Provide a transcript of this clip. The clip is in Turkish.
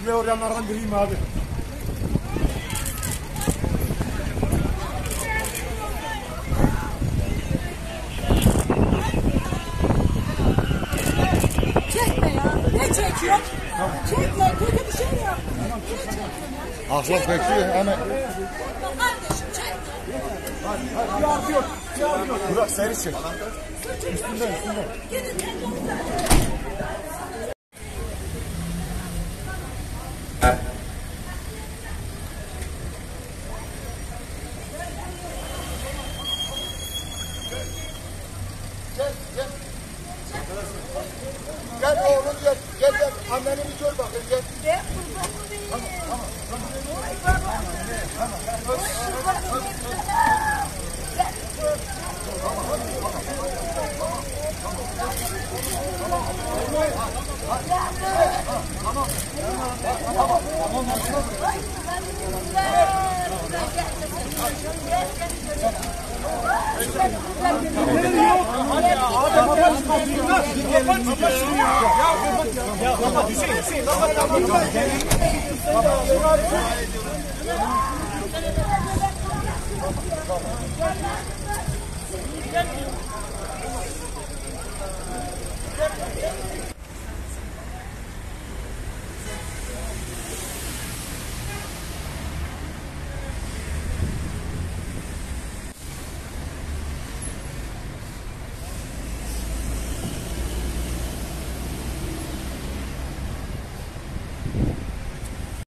Şuraya uğrayanlardan biriyim abi. Çekme ya. Ne çekiyor? Tamam. Çekme. Kötü bir şey yok. Ahlak bekliyor hemen. Kardeşim çekme. Hadi yok. Burak seni çek. Üstünde. Gidin kendinize. Gel oğlum gel. Anneni bir gör bakayım gel. Ben kurbanı değilim.